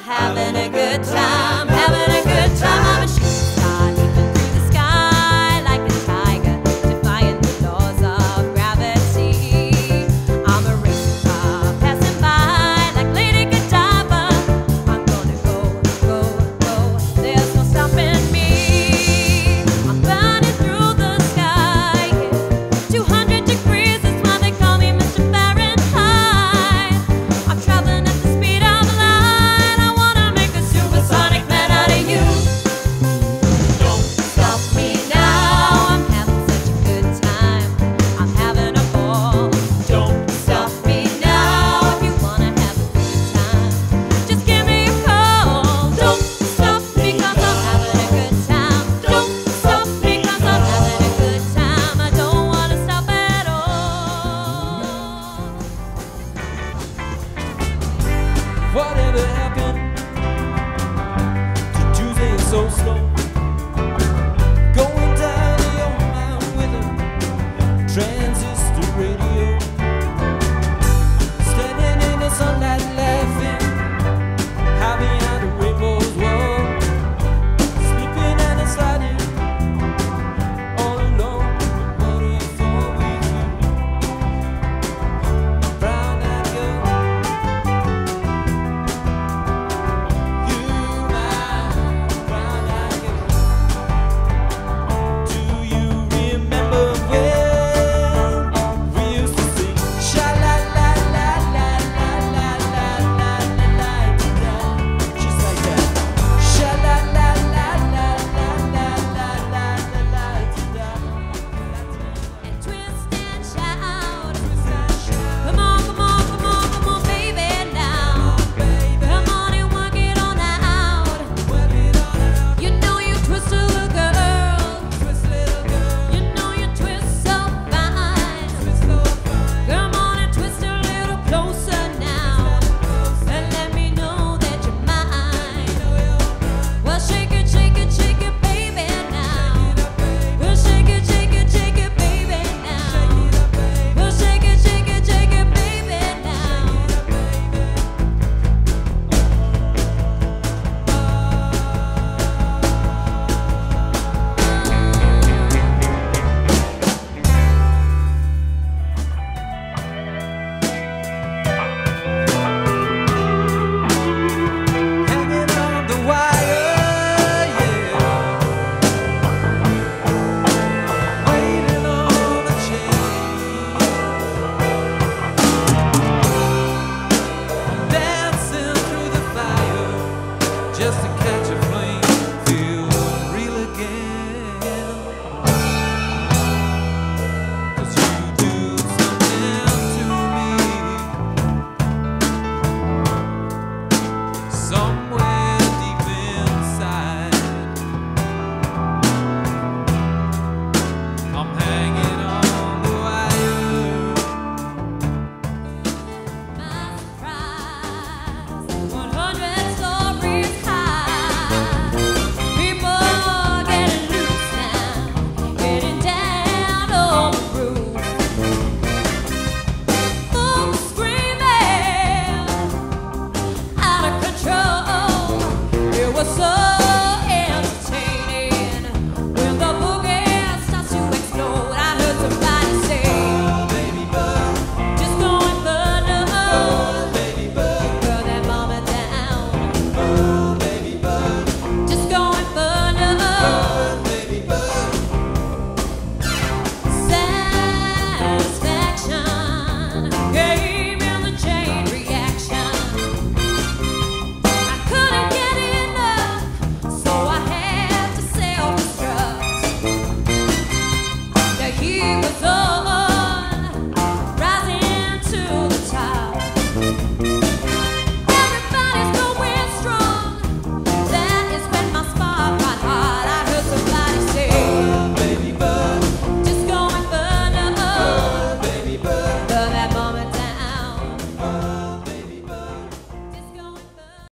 having a good time, having a good time. I'm a shooting star leaping through the sky like a tiger, defying the laws of gravity. I'm a racing car passing by like Lady Godiva. I'm gonna go, go, go, there's no stopping me. I'm burning through the sky, yeah. 200 degrees is why they call me Mr. Fahrenheit. I'm traveling at the speed of light. I wanna make a supersonic man out of you. Don't stop me now, I'm having such a good time, I'm having a ball. Don't stop me now, if you wanna have a good time, just give me a call. Don't stop me 'cause I'm having a good time. Don't stop me 'cause I'm having a good time. I don't wanna stop at all. Whatever happened to Tuesday is so slow? Going down to your mind with a transistor radio. Standing in the sunlight laughing, high behind the rainbow's wall. Sleeping and sliding all alone, waterfall with you. Brown-eyed girl, you my brown-eyed girl. Do you remember when we used to sing sha-la-la-la-la-la-la-la-la-la-la, just like that? Sha-la-la-la-la-la-la-la-la-la-la. And twist and shout. Come on, come on, come on, come on, baby, now. Come on and work it on out. You know you twist a little girl. You know you twist so fine. Come on and twist a little closer now, and let me know that you're mine. Well, shake it, baby, now. Well, shake it, baby, now. Well, shake it, baby, now. Hanging on the wire, yeah. Waiting on a change. Dancing through the fire just to catch a flame, feel real again. 'Cause you do something to me. Some